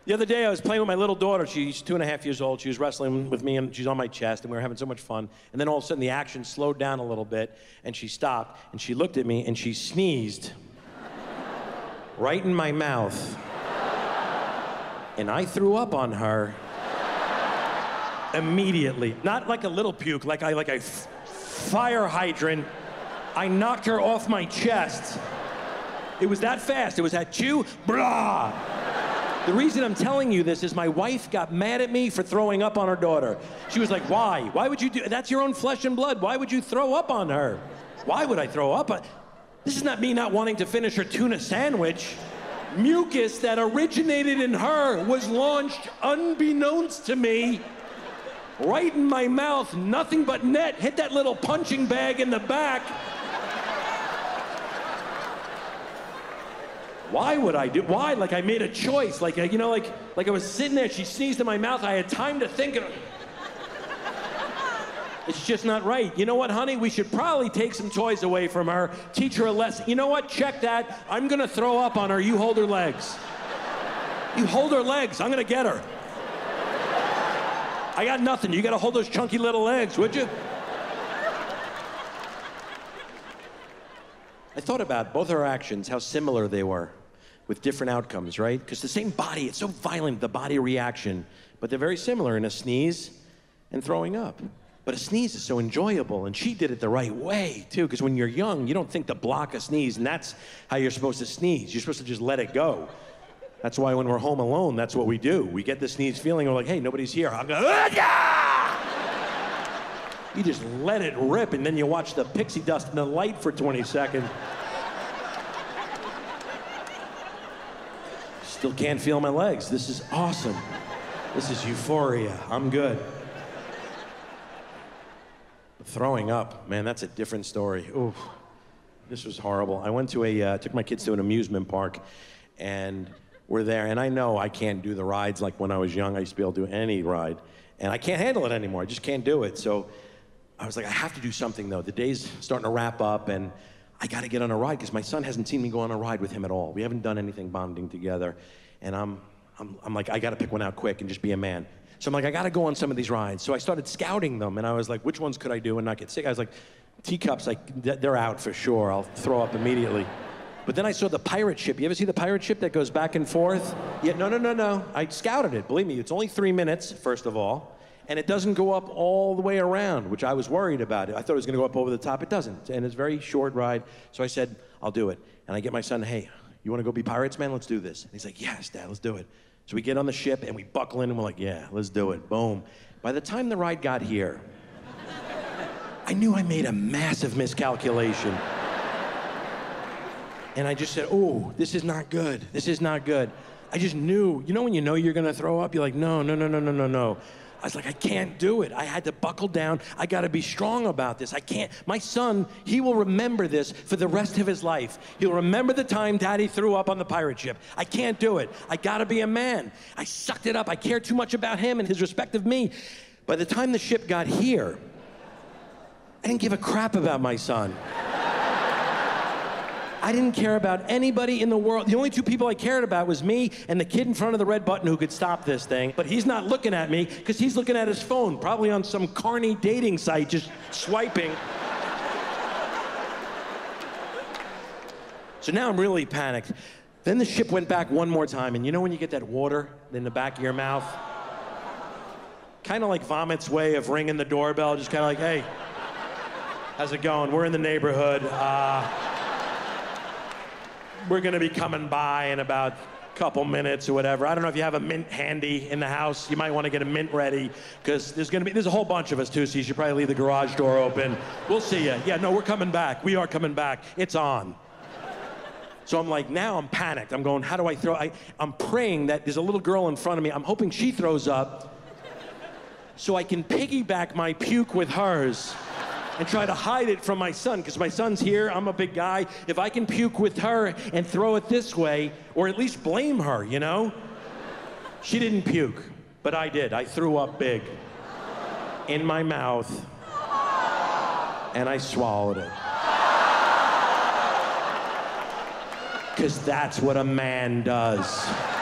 The other day, I was playing with my little daughter. She's 2.5 years old. She was wrestling with me, and she's on my chest, and we were having so much fun. And then all of a sudden, the action slowed down a little bit, and she stopped, and she looked at me, and she sneezed right in my mouth. And I threw up on her immediately. Not like a little puke, like a fire hydrant. I knocked her off my chest. It was that fast. It was that chew, blah. The reason I'm telling you this is my wife got mad at me for throwing up on her daughter. She was like, why? Why would you do, that's your own flesh and blood. Why would you throw up on her? Why would I throw up? This is not me not wanting to finish her tuna sandwich. Mucus that originated in her was launched unbeknownst to me right in my mouth, nothing but net, hit that little punching bag in the back. Why would I do, why? Like I made a choice, like I was sitting there, she sneezed in my mouth, I had time to think of it. It's just not right. You know what, honey? We should probably take some toys away from her, teach her a lesson. You know what? Check that. I'm gonna throw up on her. You hold her legs. You hold her legs. I'm gonna get her. I got nothing. You gotta hold those chunky little legs, would you? I thought about both our actions, how similar they were, with different outcomes, right? Because the same body, it's so violent, the body reaction, but they're very similar in a sneeze and throwing up. But a sneeze is so enjoyable, and she did it the right way, too, because when you're young, you don't think to block a sneeze, and that's how you're supposed to sneeze. You're supposed to just let it go. That's why when we're home alone, that's what we do. We get the sneeze feeling, we're like, hey, nobody's here. I'll go, ah! You just let it rip, and then you watch the pixie dust in the light for 20 seconds. Still can't feel my legs. This is awesome. This is euphoria. I'm good. Throwing up, man, that's a different story. Ooh, this was horrible. I went to took my kids to an amusement park, and we're there, and I know I can't do the rides like when I was young. I used to be able to do any ride, and I can't handle it anymore. I just can't do it. So I was like, I have to do something, though. The day's starting to wrap up, and I got to get on a ride, because my son hasn't seen me go on a ride with him at all. We haven't done anything bonding together, and I'm like, I got to pick one out quick and just be a man. So I'm like, I got to go on some of these rides. So I started scouting them, and I was like, which ones could I do and not get sick? I was like, teacups, like, they're out for sure. I'll throw up immediately. But then I saw the pirate ship. You ever see the pirate ship that goes back and forth? Yeah, no. I scouted it. Believe me, it's only 3 minutes, first of all, and it doesn't go up all the way around, which I was worried about. I thought it was going to go up over the top. It doesn't, and it's a very short ride. So I said, I'll do it. And I get my son, hey, you want to go be pirates, man? Let's do this. And he's like, yes, Dad, let's do it. So we get on the ship, and we buckle in, and we're like, yeah, let's do it. Boom. By the time the ride got here, I knew I made a massive miscalculation. And I just said, oh, this is not good. This is not good. I just knew. You know when you know you're going to throw up? You're like, no. I was like, I can't do it. I had to buckle down. I got to be strong about this. I can't. My son, he will remember this for the rest of his life. He'll remember the time Daddy threw up on the pirate ship. I can't do it. I got to be a man. I sucked it up. I cared too much about him and his respect of me. By the time the ship got here, I didn't give a crap about my son. I didn't care about anybody in the world. The only two people I cared about was me and the kid in front of the red button who could stop this thing. But he's not looking at me because he's looking at his phone, probably on some carny dating site, just swiping. So now I'm really panicked. Then the ship went back one more time, and you know when you get that water in the back of your mouth? Kind of like Vomit's way of ringing the doorbell, just kind of like, hey, how's it going? We're in the neighborhood. We're gonna be coming by in about a couple minutes or whatever. I don't know if you have a mint handy in the house. You might want to get a mint ready, because there's a whole bunch of us too, so you should probably leave the garage door open. We'll see you. Yeah, no, we're coming back. We are coming back. It's on. So I'm like, now I'm panicked. I'm going, how do I throw? I'm praying that there's a little girl in front of me. I'm hoping she throws up so I can piggyback my puke with hers and try to hide it from my son, because my son's here, I'm a big guy. If I can puke with her and throw it this way, or at least blame her, you know? She didn't puke, but I did. I threw up big in my mouth, and I swallowed it. Because that's what a man does.